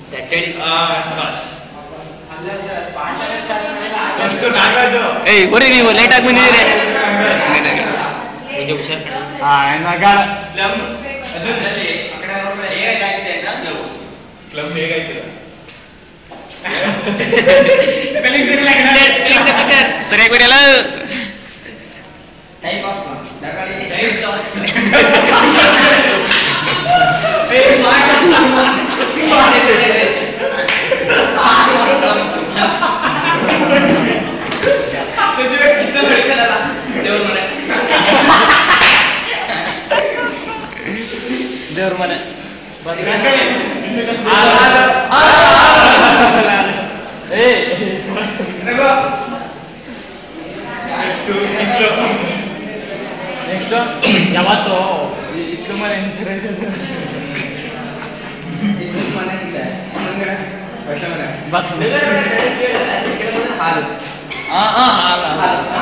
ಏಯ್ ಬರ್ರಿ ನೀವು ಲೇಟ್ ಆಗಿ ಬಂದಿದ್ದೀರಿ. ಸರಿಯಾಗಿ ಬರೆಯಲ್ಲ. ದೇವ್ರ ಮನೆ ನೆಕ್ಸ್ಟ್ ಯಾವತ್ತು ಇಟ್ಲು ಮನೆ ಹಾಲು